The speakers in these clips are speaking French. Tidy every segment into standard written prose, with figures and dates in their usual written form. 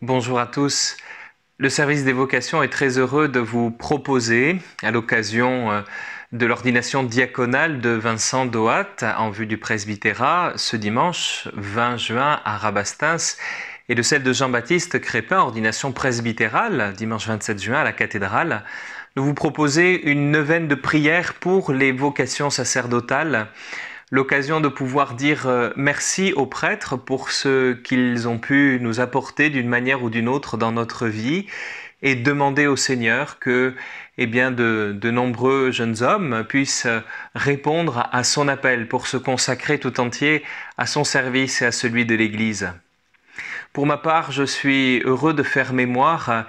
Bonjour à tous. Le service des vocations est très heureux de vous proposer, à l'occasion de l'ordination diaconale de Vincent Doat en vue du presbytérat ce dimanche 20 juin à Rabastens et de celle de Jean-Baptiste Crépin, ordination presbytérale, dimanche 27 juin à la cathédrale, de vous proposer une neuvaine de prière pour les vocations sacerdotales, l'occasion de pouvoir dire merci aux prêtres pour ce qu'ils ont pu nous apporter d'une manière ou d'une autre dans notre vie et demander au Seigneur que de nombreux jeunes hommes puissent répondre à son appel pour se consacrer tout entier à son service et à celui de l'Église. Pour ma part, je suis heureux de faire mémoire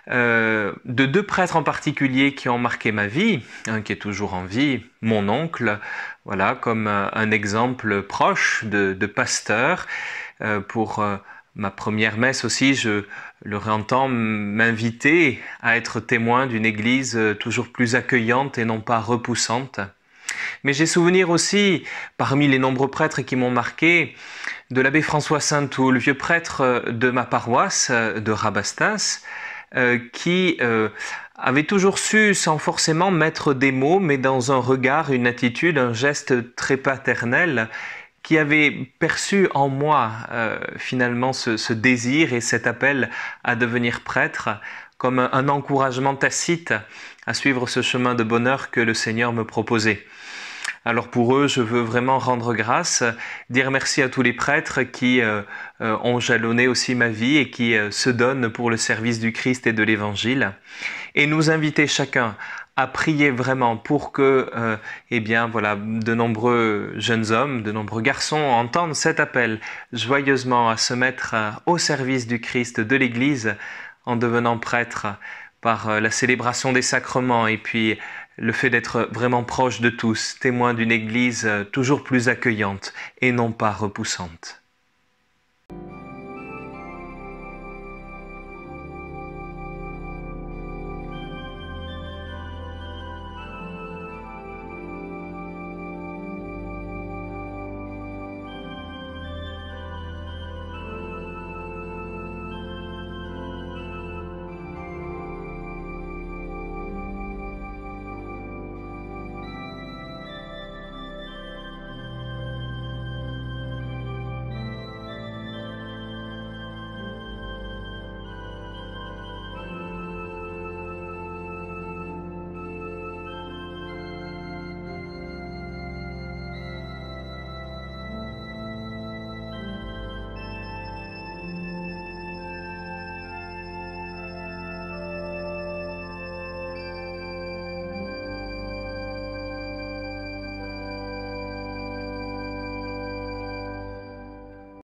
de deux prêtres en particulier qui ont marqué ma vie, un qui est toujours en vie, mon oncle, voilà, comme un exemple proche de pasteur. Pour ma première messe aussi, je le réentends m'inviter à être témoin d'une église toujours plus accueillante et non pas repoussante. Mais j'ai souvenir aussi, parmi les nombreux prêtres qui m'ont marqué, de l'abbé François Saintou, le vieux prêtre de ma paroisse de Rabastens, qui avait toujours su, sans forcément mettre des mots, mais dans un regard, une attitude, un geste très paternel, qui avait perçu en moi finalement ce désir et cet appel à devenir prêtre comme un encouragement tacite à suivre ce chemin de bonheur que le Seigneur me proposait. Alors pour eux, je veux vraiment rendre grâce, dire merci à tous les prêtres qui ont jalonné aussi ma vie et qui se donnent pour le service du Christ et de l'Évangile. Et nous inviter chacun à prier vraiment pour que de nombreux jeunes hommes, de nombreux garçons entendent cet appel joyeusement à se mettre au service du Christ, de l'Église, en devenant prêtre par la célébration des sacrements et puis le fait d'être vraiment proche de tous, témoin d'une Église toujours plus accueillante et non pas repoussante.